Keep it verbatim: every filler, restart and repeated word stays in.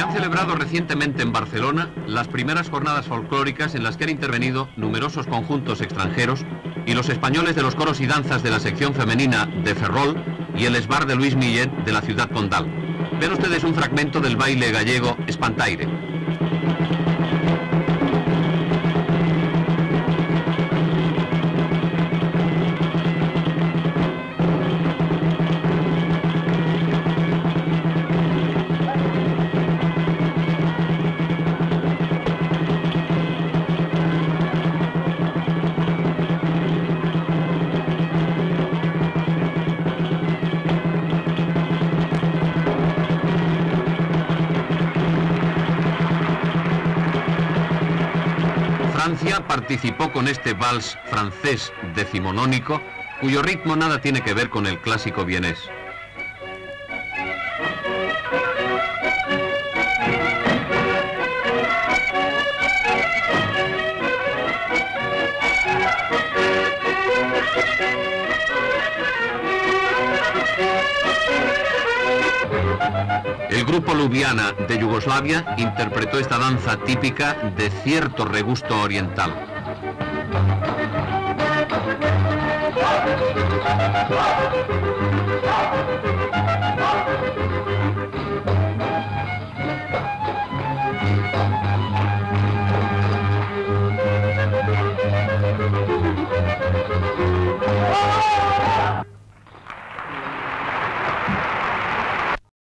han celebrado recientemente en Barcelona las primeras jornadas folclóricas en las que han intervenido numerosos conjuntos extranjeros y los españoles de los coros y danzas de la sección femenina de Ferrol y el esbar de Luis Millet de la ciudad condal. Ven ustedes un fragmento del baile gallego Espantaire. Francia participó con este vals francés decimonónico, cuyo ritmo nada tiene que ver con el clásico vienés. El grupo Ljubljana de Yugoslavia interpretó esta danza típica de cierto regusto oriental.